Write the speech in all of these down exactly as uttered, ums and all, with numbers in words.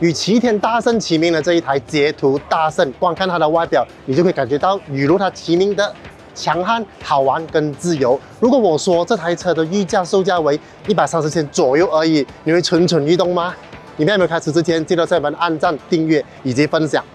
与齐天大圣齐名的这一台捷途大圣，光看它的外表，你就可以感觉到与如它齐名的强悍、好玩跟自由。如果我说这台车的预价售价为一百三十千左右而已，你会蠢蠢欲动吗？影片还没有开始之前，记得在我们按赞、订阅以及分享。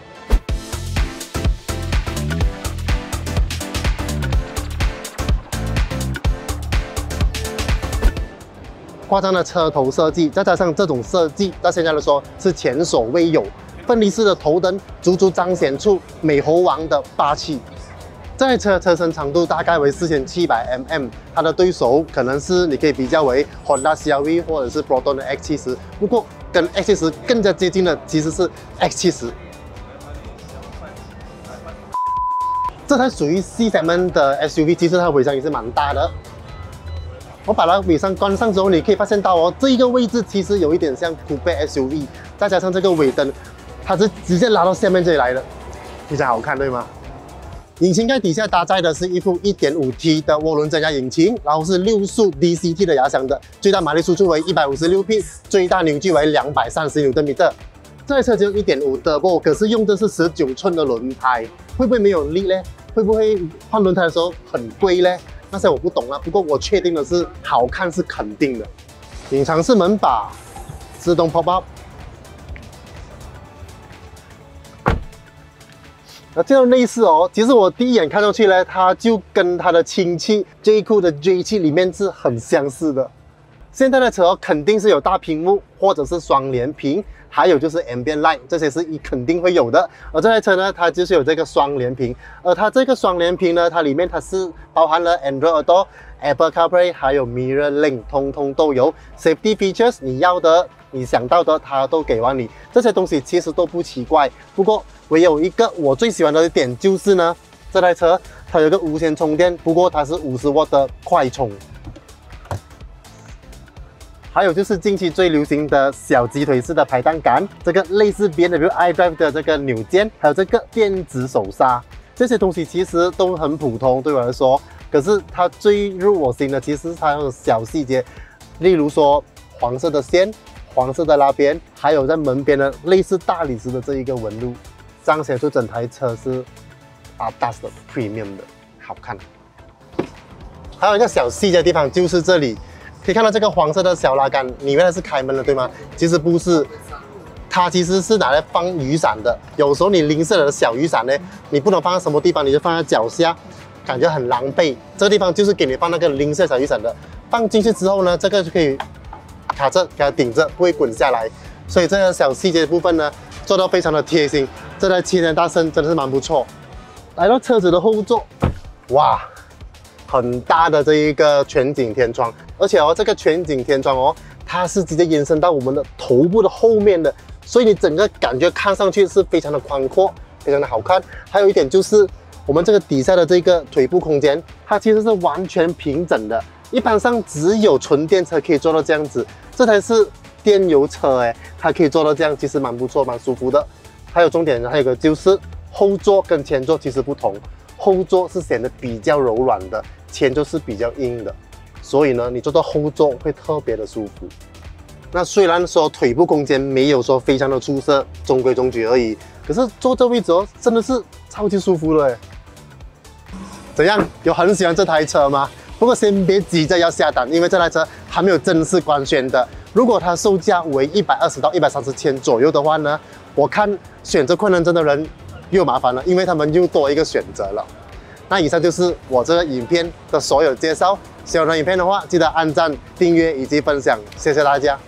夸张的车头设计，再加上这种设计，到现在来说是前所未有。分离式的头灯，足足彰显出美猴王的霸气。这台车车身长度大概为四千七百毫米，它的对手可能是你可以比较为 Honda C R V 或者是 Proton 的 X 七十，不过跟 X 七十更加接近的其实是 X 七十。这台属于 C segment 的 S U V， 其实它尾箱也是蛮大的。我把它尾箱关上之后，你可以发现到哦，这一个位置其实有一点像 Coupe S U V， 再加上这个尾灯，它是直接拉到下面这里来的，比较好看，对吗？引擎盖底下搭载的是一副 一点五 T 的涡轮增压引擎，然后是六速 D C T 的压箱的，最大马力输出为一百五十六匹，最大扭矩为两百三十牛顿米。这台车只有 一点五 Turbo， 可是用的是十九寸的轮胎，会不会没有力呢？会不会换轮胎的时候很贵呢？那些我不懂了，不过我确定的是好看是肯定的。隐藏式门把，自动 pop up。那进入内饰哦，其实我第一眼看上去呢，它就跟它的亲戚 J 酷的 J 七里面是很相似的。现在的车哦，肯定是有大屏幕或者是双联屏，还有就是 Ambient Light， 这些是一肯定会有的。而这台车呢，它就是有这个双联屏，而它这个双联屏呢，它里面它是包含了 Android Auto、Apple CarPlay 还有 Mirror Link， 通通都有。Safety features 你要的、你想到的，它都给完你。这些东西其实都不奇怪，不过唯有一个我最喜欢的一点就是呢，这台车它有个无线充电，不过它是五十瓦的快充。还有就是近期最流行的小鸡腿式的排档杆，这个类似 B M W iDrive 的这个扭键，还有这个电子手刹，这些东西其实都很普通，对我来说。可是它最入我心的，其实是它有小细节，例如说黄色的线、黄色的拉边，还有在门边的类似大理石的这一个纹路，彰显出整台车是 A D A S 的 Premium 的好看。还有一个小细节的地方就是这里。可以看到这个黄色的小拉杆，里面是开门的，对吗？其实不是，它其实是拿来放雨伞的。有时候你零色的小雨伞呢，你不能放在什么地方，你就放在脚下，感觉很狼狈。这个地方就是给你放那个零色小雨伞的。放进去之后呢，这个就可以卡着，给它顶着，不会滚下来。所以这个小细节的部分呢，做到非常的贴心。这台齐天大圣真的是蛮不错。来到车子的后座，哇！很大的这一个全景天窗，而且哦，这个全景天窗哦，它是直接延伸到我们的头部的后面的，所以你整个感觉看上去是非常的宽阔，非常的好看。还有一点就是，我们这个底下的这个腿部空间，它其实是完全平整的。一般上只有纯电车可以做到这样子，这台是电油车哎，它可以做到这样，其实蛮不错，蛮舒服的。还有重点，还有一个就是后座跟前座其实不同，后座是显得比较柔软的。前座是比较硬的，所以呢，你坐到后座会特别的舒服。那虽然说腿部空间没有说非常的出色，中规中矩而已，可是坐这位置哦，真的是超级舒服的。怎样？有很喜欢这台车吗？不过先别急着要下单，因为这台车还没有正式官宣的。如果它售价为一百二十到一百三十千左右的话呢，我看选择困难症的人又麻烦了，因为他们又多一个选择了。那以上就是我这个影片的所有介绍。喜欢我的影片的话，记得按赞、订阅以及分享，谢谢大家。